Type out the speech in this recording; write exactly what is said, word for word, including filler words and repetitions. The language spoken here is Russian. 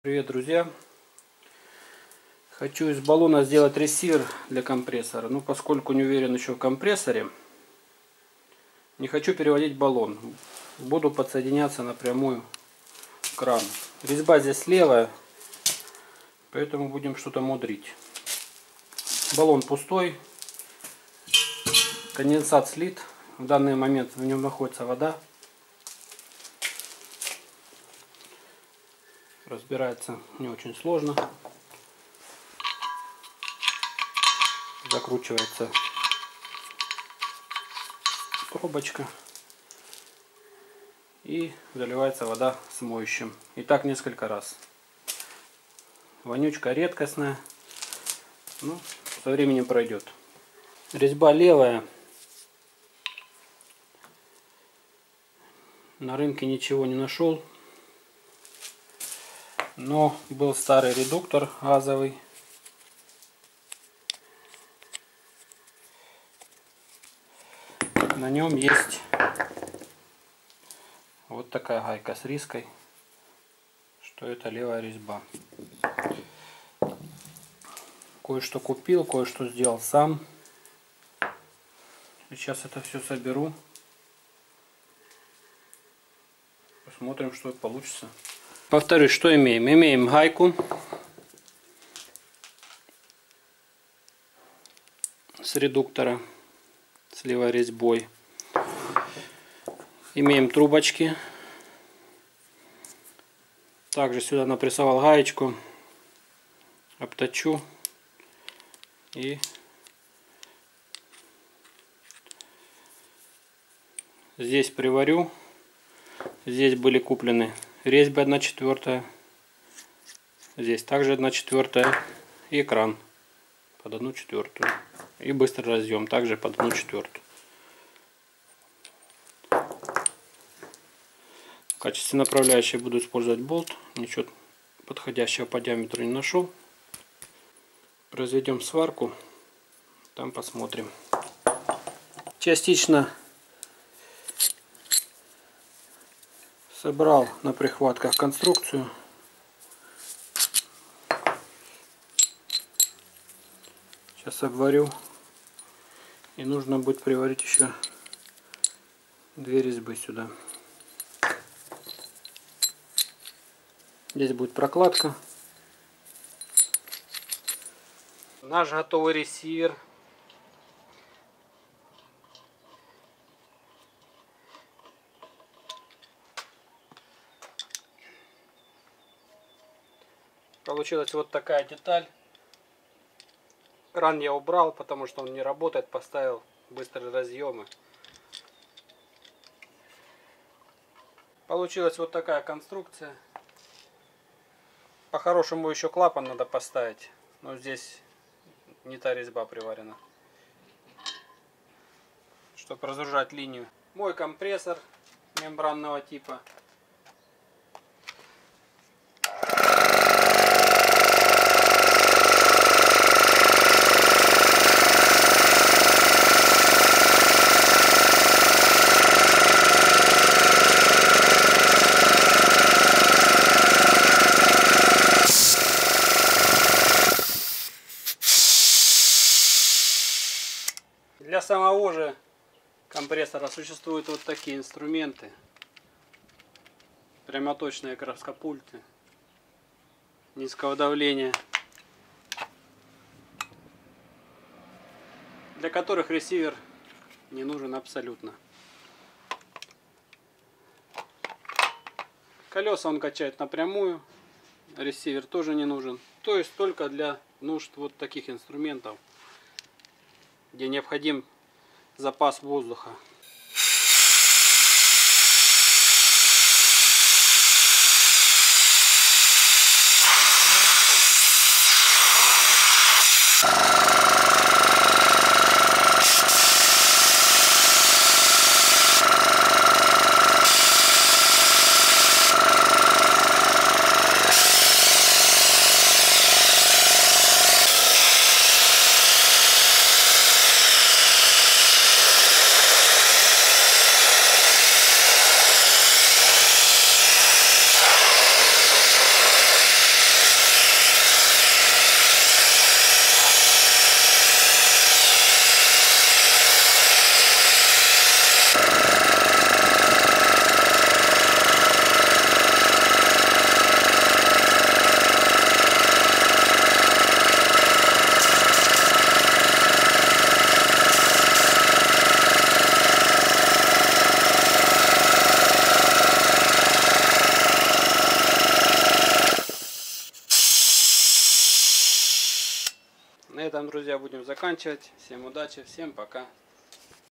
Привет, друзья! Хочу из баллона сделать ресивер для компрессора. Ну, поскольку не уверен еще в компрессоре, не хочу переводить баллон. Буду подсоединяться напрямую к крану. Резьба здесь левая, поэтому будем что-то мудрить. Баллон пустой, конденсат слит. В данный момент в нем находится вода. Разбирается не очень сложно. Закручивается пробочка и заливается вода с моющим. И так несколько раз. Вонючка редкостная, ну, со временем пройдет. Резьба левая. На рынке ничего не нашел, но был старый редуктор газовый. На нем есть вот такая гайка с риской, что это левая резьба. Кое-что купил, кое-что сделал сам. Сейчас это все соберу. Посмотрим, что получится. Повторюсь, что имеем? Имеем гайку с редуктора с левой резьбой. Имеем трубочки. Также сюда напрессовал гаечку. Обточу. И здесь приварю. Здесь были куплены резьбы одна четвертая. Здесь также одна четвертая. И кран под одну четвертую. И быстрый разъем также под одну четвертую. В качестве направляющей буду использовать болт. Ничего подходящего по диаметру не нашел. Произведем сварку. Там посмотрим. Частично собрал на прихватках конструкцию. Сейчас обварю. И нужно будет приварить еще две резьбы сюда. Здесь будет прокладка. Наш готовый ресивер. Получилась вот такая деталь. Кран я убрал, потому что он не работает. Поставил быстрые разъемы. Получилась вот такая конструкция. По-хорошему еще клапан надо поставить. Но здесь не та резьба приварена. Чтобы разгружать линию. Мой компрессор мембранного типа. Для самого же компрессора существуют вот такие инструменты. Прямоточные краскопульты низкого давления, для которых ресивер не нужен абсолютно. Колеса он качает напрямую, ресивер тоже не нужен. То есть только для нужд вот таких инструментов, где необходим запас воздуха. этом, друзья, будем заканчивать. Всем удачи, всем пока.